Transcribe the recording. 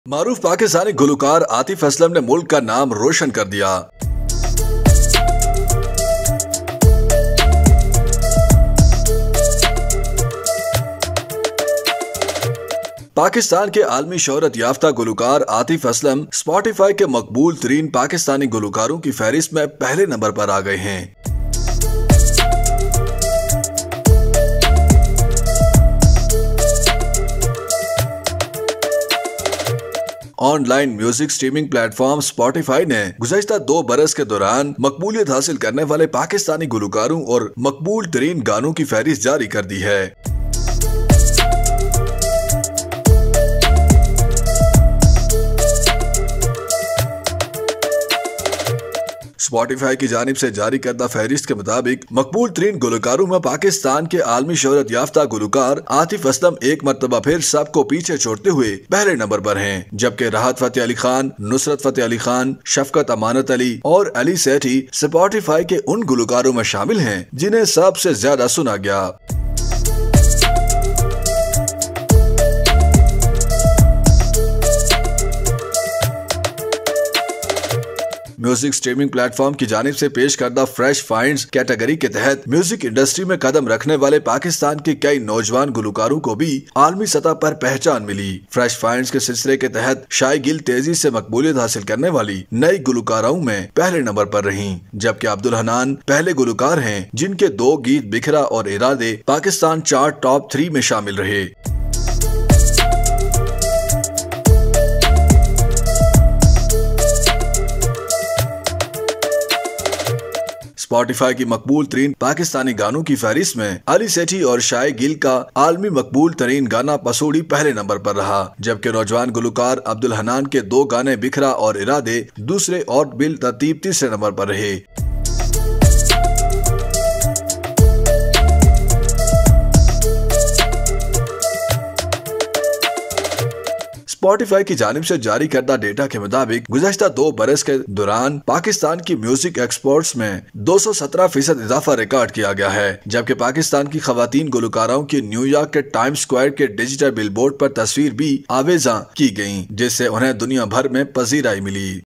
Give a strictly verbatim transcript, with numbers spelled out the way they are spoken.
मारूफ पाकिस्तानी गुलकार आतिफ असलम ने मुल्क का नाम रोशन कर दिया। पाकिस्तान के आलमी शोहरत याफ्ता गुलकार आतिफ असलम स्पॉटिफाई के मकबूल तरीन पाकिस्तानी गुलकारों की फहरिस्त में पहले नंबर पर आ गए हैं। Online music streaming platform Spotify ने गुज़श्ता दो बरस के दौरान मकबूलियत हासिल करने वाले पाकिस्तानी गुलकारों और मकबूल तरीन गानों की फहरिस्त जारी कर दी है। स्पॉटिफाई की जानिब से जारी करदा फहरिस्त के मुताबिक मकबूल तरीन गुलकारों में पाकिस्तान के आलमी शोहरत याफ्ता गुलकार आतिफ असलम एक मरतबा फिर सबको पीछे छोड़ते हुए पहले नंबर पर हैं, जबकि राहत फतेह अली खान, नुसरत फतेह अली खान, शफकत अमानत अली और अली सेठी स्पॉटिफाई के उन गुलकारों में शामिल हैं जिन्हें सबसे ज्यादा सुना गया। म्यूजिक स्ट्रीमिंग प्लेटफॉर्म की जानिब से पेश करदा फ्रेश फाइंड्स कैटेगरी के तहत म्यूजिक इंडस्ट्री में कदम रखने वाले पाकिस्तान के कई नौजवान गुलकारों को भी आलमी सतह पर पहचान मिली। फ्रेश फाइंड्स के सिलसिले के तहत शाई गिल तेजी से मकबूलियत हासिल करने वाली नई गुलकारों में पहले नंबर पर रहीं, जबकि अब्दुल हनान पहले गुलकार हैं जिनके दो गीत बिखरा और इरादे पाकिस्तान चार्ट टॉप थ्री में शामिल रहे। स्पॉटिफाई की मकबूल तरीन पाकिस्तानी गानों की फहरिस्त में अली सेठी और शाई गिल का आलमी मकबूल तरीन गाना पसूड़ी पहले नंबर पर रहा, जबकि नौजवान गुलकार अब्दुल हनान के दो गाने बिखरा और इरादे दूसरे और बिल तरतीब तीसरे नंबर पर रहे। स्पॉटिफाई की जानिब से जारी करदा डेटा के मुताबिक गुज़श्ता दो बरस के दौरान पाकिस्तान की म्यूजिक एक्सपोर्ट्स में दो सौ सत्रह फीसद इजाफा रिकॉर्ड किया गया है, जबकि पाकिस्तान की खवातीन गुलकारों की न्यूयॉर्क के टाइम स्क्वायर के डिजिटल बिलबोर्ड पर तस्वीर भी आवेजा की गयी, जिससे उन्हें दुनिया भर में पजीराई मिली।